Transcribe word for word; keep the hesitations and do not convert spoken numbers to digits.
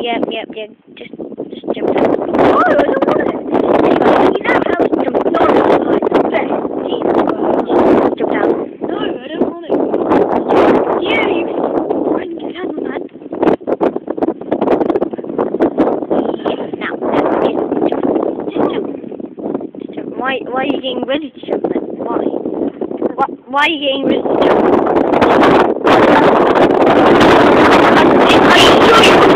Yep, yep, yep. Just, just jump down. Oh, I don't want it. You know how to jump down. Jump down. No, I don't want it. Yeah, you can get down on that. Now, now, just jump. Just jump. Just jump. Why, why are you getting ready to jump then? Why? Why, why are you getting ready to jump? Are you sure?